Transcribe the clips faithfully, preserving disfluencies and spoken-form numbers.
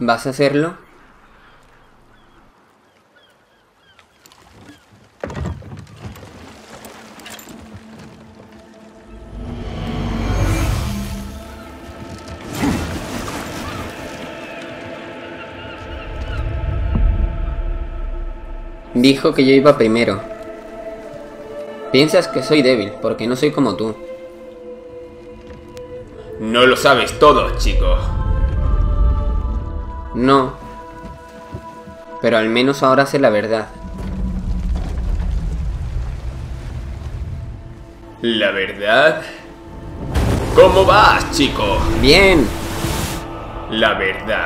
¿Vas a hacerlo? Dijo que yo iba primero. Piensas que soy débil, porque no soy como tú. No lo sabes todo, chico. No. Pero al menos ahora sé la verdad. ¿La verdad? ¿Cómo vas, chico? Bien. La verdad.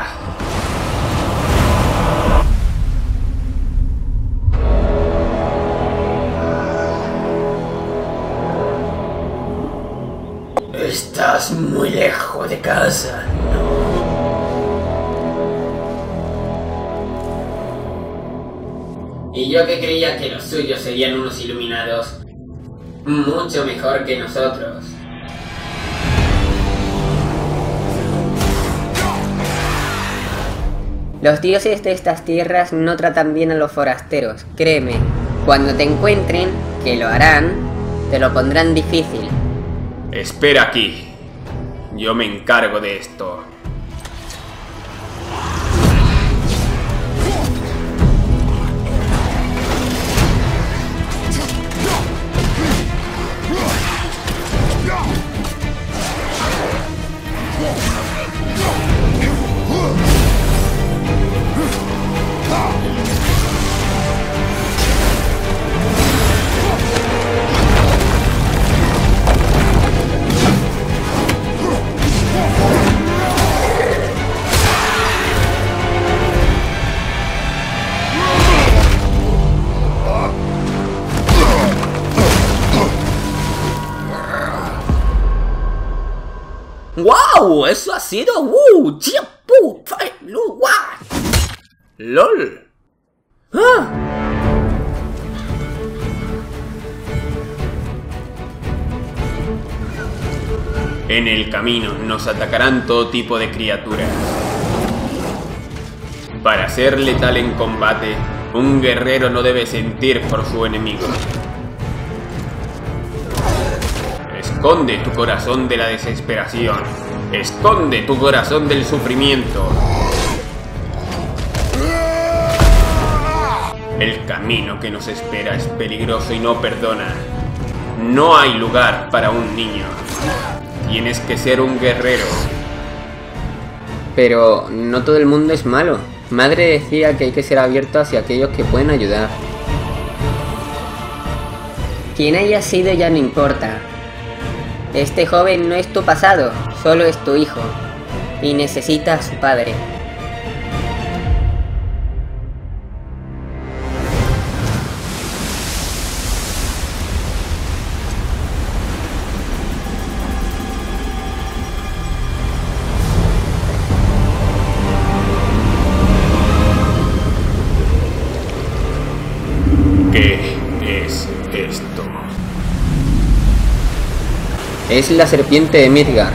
Estás muy lejos de casa, ¿no? Y yo que creía que los suyos serían unos iluminados mucho mejor que nosotros. Los dioses de estas tierras no tratan bien a los forasteros, créeme. Cuando te encuentren, que lo harán, te lo pondrán difícil. Espera aquí. Yo me encargo de esto. ¡Wow! Eso ha sido ¡uh! ¡Chiapu! ¡Lol! ¡Ah! En el camino nos atacarán todo tipo de criaturas. Para ser letal en combate, un guerrero no debe sentir por su enemigo. Esconde tu corazón de la desesperación. Esconde tu corazón del sufrimiento. El camino que nos espera es peligroso y no perdona. No hay lugar para un niño. Tienes que ser un guerrero. Pero no todo el mundo es malo. Madre decía que hay que ser abierto hacia aquellos que pueden ayudar. Quien haya sido ya no importa. Este joven no es tu pasado, solo es tu hijo. Y necesita a su padre. ¿Qué es esto? Es la serpiente de Midgard.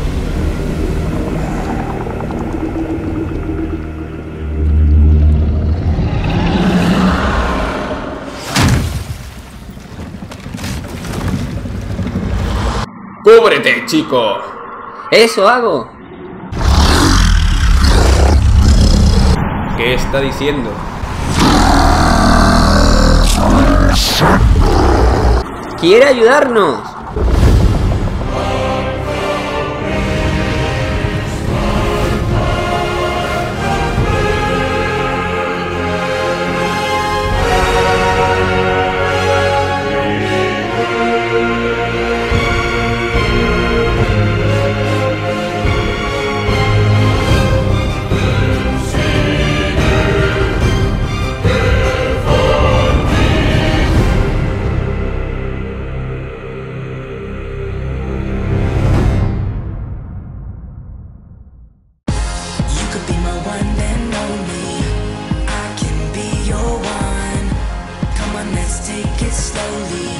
¡Cúbrete, chico! ¡Eso hago! ¿Qué está diciendo? ¡Quiere ayudarnos! Take it slowly.